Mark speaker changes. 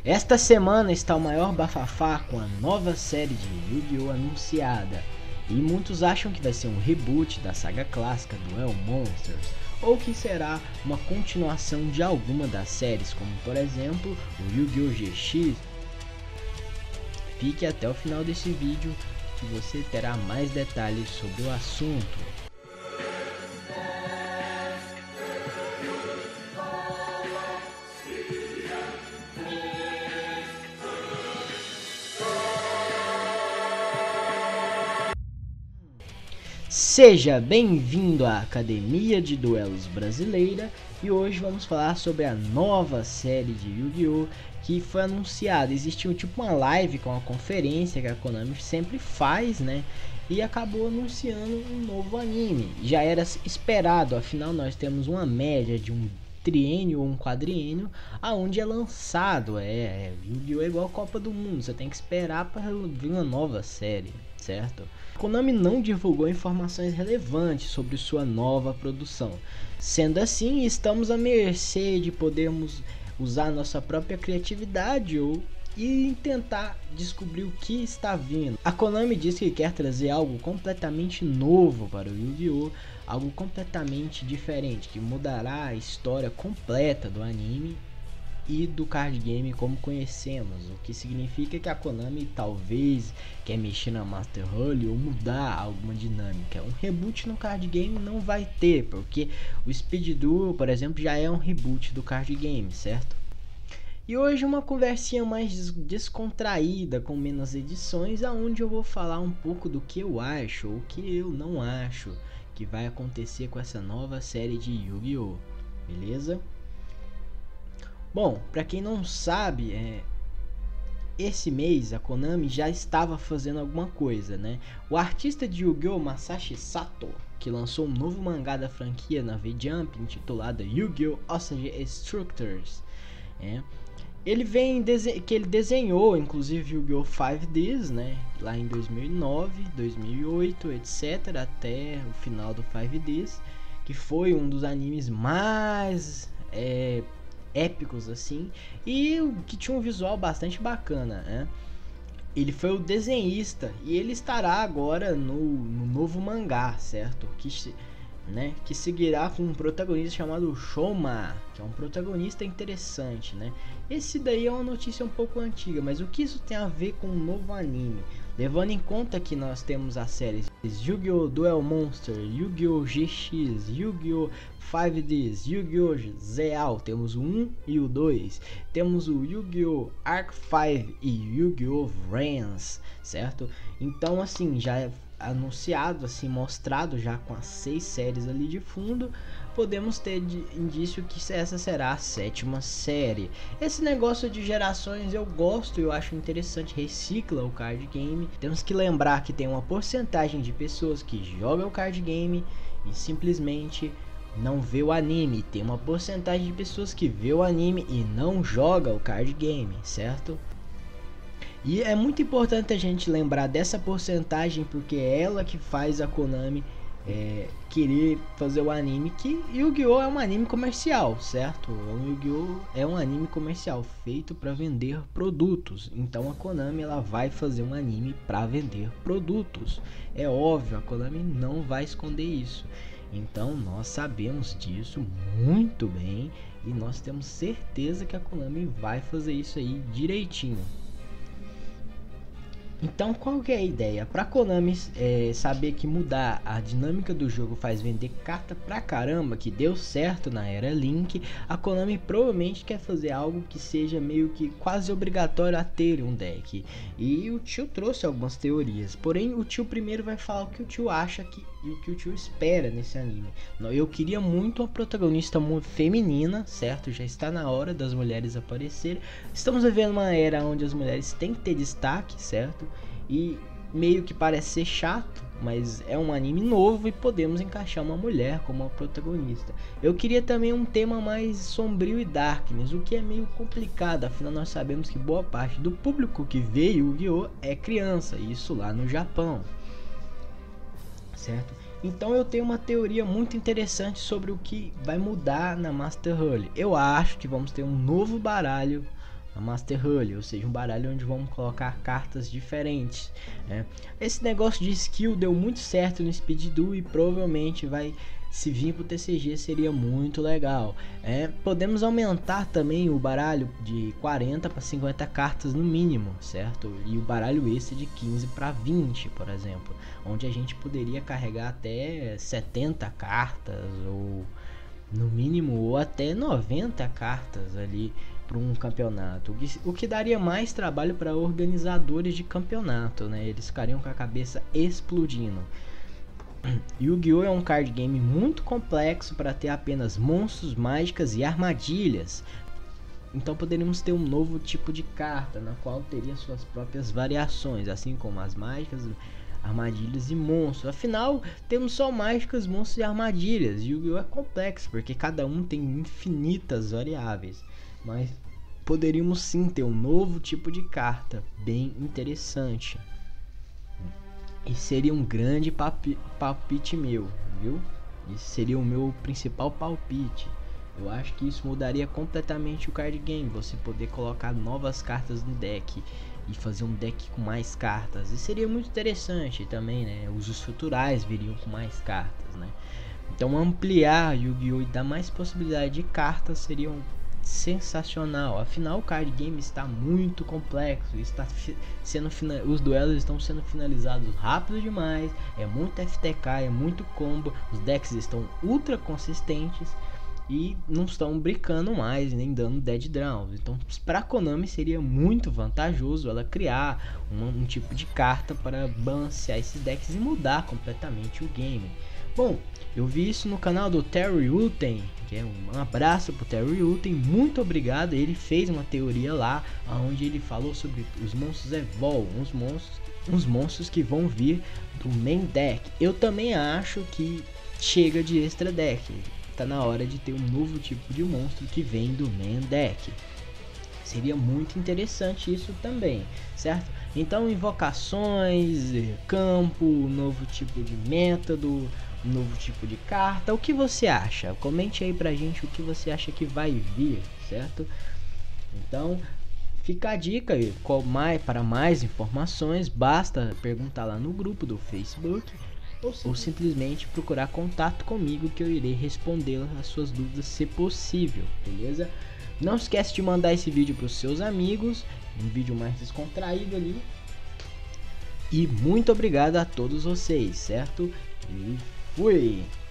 Speaker 1: Esta semana está o maior bafafá com a nova série de Yu-Gi-Oh! Anunciada. E muitos acham que vai ser um reboot da saga clássica Duel Monsters, ou que será uma continuação de alguma das séries, como por exemplo o Yu-Gi-Oh! GX. Fique até o final desse vídeo que você terá mais detalhes sobre o assunto. Seja bem-vindo à Academia de Duelos Brasileira e hoje vamos falar sobre a nova série de Yu-Gi-Oh! Que foi anunciada. Existiu tipo uma live com a conferência que a Konami sempre faz, né? E acabou anunciando um novo anime. Já era esperado, afinal nós temos uma média de um triênio ou um quadriênio aonde é lançado. Yu-Gi-Oh! É igual a Copa do Mundo, você tem que esperar para vir uma nova série, certo? A Konami não divulgou informações relevantes sobre sua nova produção. Sendo assim, estamos à mercê de podermos usar nossa própria criatividade e tentar descobrir o que está vindo. A Konami diz que quer trazer algo completamente novo para o Yu-Gi-Oh! Algo completamente diferente, que mudará a história completa do anime e do card game como conhecemos, o que significa que a Konami talvez quer mexer na Master Rule ou mudar alguma dinâmica. Um reboot no card game não vai ter, porque o Speed Duel, por exemplo, já é um reboot do card game, certo? E hoje uma conversinha mais descontraída, com menos edições, aonde eu vou falar um pouco do que eu acho ou o que eu não acho que vai acontecer com essa nova série de Yu-Gi-Oh! Beleza? Bom, para quem não sabe, esse mês a Konami já estava fazendo alguma coisa, né? O artista de Yu-Gi-Oh! Masashi Sato, que lançou um novo mangá da franquia na V-Jump intitulado Yu-Gi-Oh! Osage Structures, ele desenhou inclusive Yu-Gi-Oh! 5Ds, né? Lá em 2009, 2008, etc. até o final do 5Ds, que foi um dos animes mais épicos assim, e que tinha um visual bastante bacana, né? Ele foi o desenhista e ele estará agora no novo mangá, certo? Que seguirá com um protagonista chamado Shoma, que é um protagonista interessante, né? Esse daí é uma notícia um pouco antiga, mas o que isso tem a ver com um novo anime? Levando em conta que nós temos as séries Yu-Gi-Oh! Duel Monster, Yu-Gi-Oh! GX, Yu-Gi-Oh! 5Ds, Yu-Gi-Oh! Zeal, temos o 1 e o 2, temos o Yu-Gi-Oh! Arc 5 e Yu-Gi-Oh! Vrans, certo? Então assim, já é anunciado, assim, mostrado já com as 6 séries ali de fundo, podemos ter indício que essa será a 7ª série. Esse negócio de gerações eu gosto, eu acho interessante, recicla o card game. Temos que lembrar que tem uma porcentagem de pessoas que jogam o card game e simplesmente não vê o anime, tem uma porcentagem de pessoas que vê o anime e não joga o card game, certo? E é muito importante a gente lembrar dessa porcentagem, porque é ela que faz a Konami querer fazer o anime, que Yu-Gi-Oh! É um anime comercial, certo? Yu-Gi-Oh! É um anime comercial feito para vender produtos, então a Konami ela vai fazer um anime para vender produtos. É óbvio, a Konami não vai esconder isso. Então nós sabemos disso muito bem e nós temos certeza que a Konami vai fazer isso aí direitinho. Então qual que é a ideia? Pra Konami saber que mudar a dinâmica do jogo faz vender carta pra caramba, que deu certo na era Link, a Konami provavelmente quer fazer algo que seja meio que quase obrigatório a ter um deck. E o tio trouxe algumas teorias, porém o tio primeiro vai falar o que o tio acha e o que o tio espera nesse anime. Eu queria muito uma protagonista feminina, certo? Já está na hora das mulheres aparecerem. Estamos vivendo uma era onde as mulheres têm que ter destaque, certo? E meio que parece ser chato, mas é um anime novo e podemos encaixar uma mulher como a protagonista. Eu queria também um tema mais sombrio e darkness, o que é meio complicado, afinal nós sabemos que boa parte do público que vê Yu-Gi-Oh! É criança, isso lá no Japão, certo? Então eu tenho uma teoria muito interessante sobre o que vai mudar na Master Rule. Eu acho que vamos ter um novo baralho a Master Hully, ou seja, um baralho onde vamos colocar cartas diferentes, né? Esse negócio de skill deu muito certo no Speed Duel e provavelmente vai, se vir pro TCG, seria muito legal. Podemos aumentar também o baralho de 40 para 50 cartas no mínimo, certo? E o baralho extra de 15 para 20, por exemplo, onde a gente poderia carregar até 70 cartas ou no mínimo, ou até 90 cartas ali para um campeonato, o que daria mais trabalho para organizadores de campeonato, né? Eles ficariam com a cabeça explodindo. Yu-Gi-Oh! É um card game muito complexo para ter apenas monstros, mágicas e armadilhas. Então poderíamos ter um novo tipo de carta, na qual teria suas próprias variações, assim como as mágicas, armadilhas e monstros. Afinal, temos só mágicas, monstros e armadilhas. Yu-Gi-Oh! É complexo, porque cada um tem infinitas variáveis. Mas poderíamos sim ter um novo tipo de carta, bem interessante. E seria um grande palpite meu, viu? Esse seria o meu principal palpite. Eu acho que isso mudaria completamente o card game. Você poder colocar novas cartas no deck e fazer um deck com mais cartas. E seria muito interessante também, né? Usos futurais viriam com mais cartas, né? Então ampliar Yu-Gi-Oh! E dar mais possibilidade de cartas seria sensacional. Afinal, o card game está muito complexo, está sendo os duelos estão sendo finalizados rápido demais, é muito FTK, é muito combo, os decks estão ultra consistentes e não estão brincando mais, nem dando dead draws. Então, para a Konami seria muito vantajoso ela criar um tipo de carta para balancear esses decks e mudar completamente o game. Bom, eu vi isso no canal do Terry Uten, que é um abraço pro Terry Uten, muito obrigado. Ele fez uma teoria lá, onde ele falou sobre os monstros Evol, uns monstros que vão vir do main deck. Eu também acho que chega de extra deck, tá na hora de ter um novo tipo de monstro que vem do main deck. Seria muito interessante isso também, certo? Então, invocações, campo, novo tipo de método, novo tipo de carta, o que você acha? Comente aí pra gente o que você acha que vai vir, certo? Então, fica a dica, para mais informações, basta perguntar lá no grupo do Facebook ou simplesmente procurar contato comigo, que eu irei responder as suas dúvidas se possível, beleza? Não esquece de mandar esse vídeo para os seus amigos, um vídeo mais descontraído ali. E muito obrigado a todos vocês, certo? E fui!